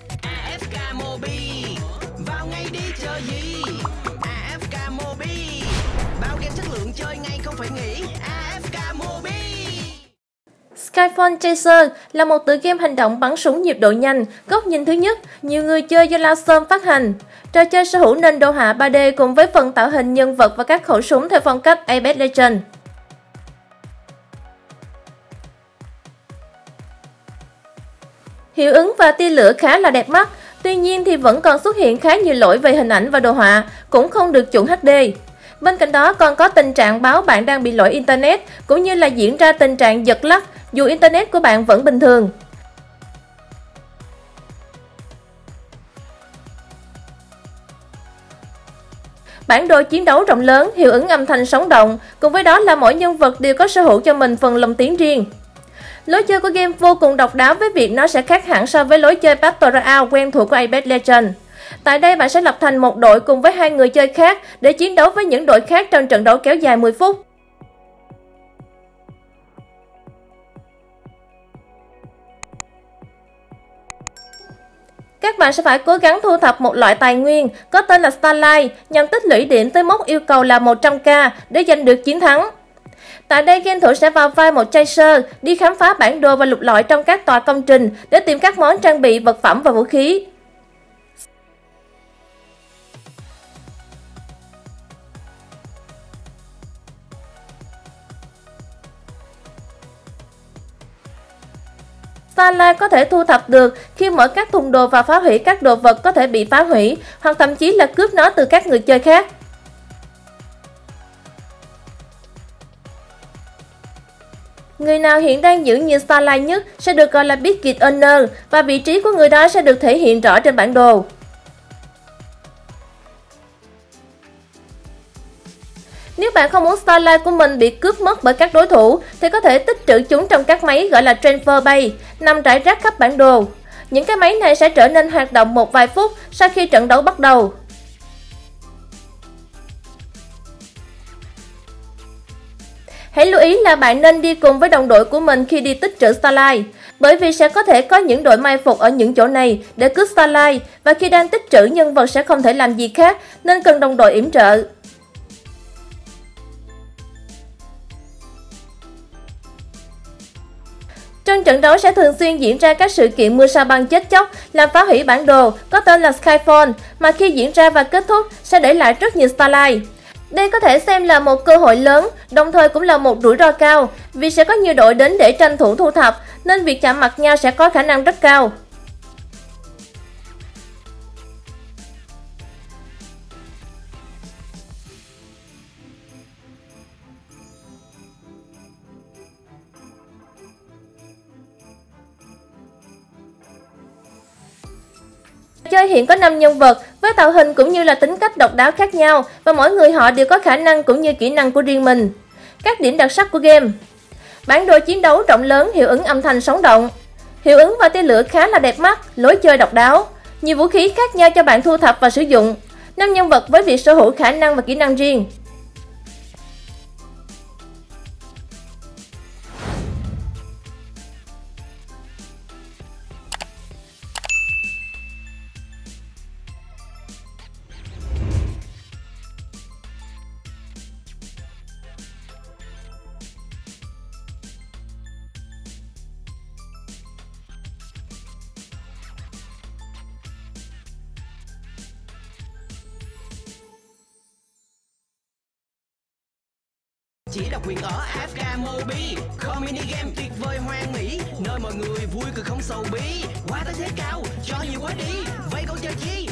AFK Mobi, vào ngay đi chờ gì? AFK Mobi, bao game chất lượng chơi ngay không phải nghĩ. AFK Mobi. Skyfall Chaser là một tựa game hành động bắn súng nhiệt độ nhanh, góc nhìn thứ nhất, nhiều người chơi do Lawsome phát hành. Trò chơi sở hữu nền đồ họa 3D cùng với phần tạo hình nhân vật và các khẩu súng theo phong cách Apex Legends. Hiệu ứng và tia lửa khá là đẹp mắt, tuy nhiên thì vẫn còn xuất hiện khá nhiều lỗi về hình ảnh và đồ họa, cũng không được chuẩn HD. Bên cạnh đó còn có tình trạng báo bạn đang bị lỗi Internet, cũng như là diễn ra tình trạng giật lắc dù Internet của bạn vẫn bình thường. Bản đồ chiến đấu rộng lớn, hiệu ứng âm thanh sống động, cùng với đó là mỗi nhân vật đều có sở hữu cho mình phần lồng tiếng riêng. Lối chơi của game vô cùng độc đáo với việc nó sẽ khác hẳn so với lối chơi Battle Royale quen thuộc của Apex Legends. Tại đây bạn sẽ lập thành một đội cùng với 2 người chơi khác để chiến đấu với những đội khác trong trận đấu kéo dài 10 phút. Các bạn sẽ phải cố gắng thu thập một loại tài nguyên có tên là Starlight nhằm tích lũy điểm tới mốc yêu cầu là 100k để giành được chiến thắng. Tại đây, game thủ sẽ vào vai một chaser, đi khám phá bản đồ và lục lọi trong các tòa công trình để tìm các món trang bị, vật phẩm và vũ khí. Starlight có thể thu thập được khi mở các thùng đồ và phá hủy các đồ vật có thể bị phá hủy, hoặc thậm chí là cướp nó từ các người chơi khác. Người nào hiện đang giữ nhiều Starlight nhất sẽ được gọi là Biscuit Owner và vị trí của người đó sẽ được thể hiện rõ trên bản đồ. Nếu bạn không muốn Starlight của mình bị cướp mất bởi các đối thủ thì có thể tích trữ chúng trong các máy gọi là Transfer Bay nằm rải rác khắp bản đồ. Những cái máy này sẽ trở nên hoạt động một vài phút sau khi trận đấu bắt đầu. Hãy lưu ý là bạn nên đi cùng với đồng đội của mình khi đi tích trữ Starlight, bởi vì sẽ có thể có những đội mai phục ở những chỗ này để cướp Starlight, và khi đang tích trữ nhân vật sẽ không thể làm gì khác nên cần đồng đội yểm trợ. Trong trận đấu sẽ thường xuyên diễn ra các sự kiện mưa sa băng chết chóc làm phá hủy bản đồ có tên là Skyfall, mà khi diễn ra và kết thúc sẽ để lại rất nhiều Starlight. Đây có thể xem là một cơ hội lớn, đồng thời cũng là một rủi ro cao, vì sẽ có nhiều đội đến để tranh thủ thu thập, nên việc chạm mặt nhau sẽ có khả năng rất cao. Chơi hiện có 5 nhân vật với tạo hình cũng như là tính cách độc đáo khác nhau, và mỗi người họ đều có khả năng cũng như kỹ năng của riêng mình. Các điểm đặc sắc của game: bản đồ chiến đấu rộng lớn, hiệu ứng âm thanh sống động, hiệu ứng và tia lửa khá là đẹp mắt, lối chơi độc đáo, nhiều vũ khí khác nhau cho bạn thu thập và sử dụng, 5 nhân vật với việc sở hữu khả năng và kỹ năng riêng. Chỉ độc quyền ở AFK Mobi, community game tuyệt vời hoang mỹ, nơi mọi người vui cười không sầu bí. Quá tới thế cao, cho nhiều quá đi, vậy còn chờ chi?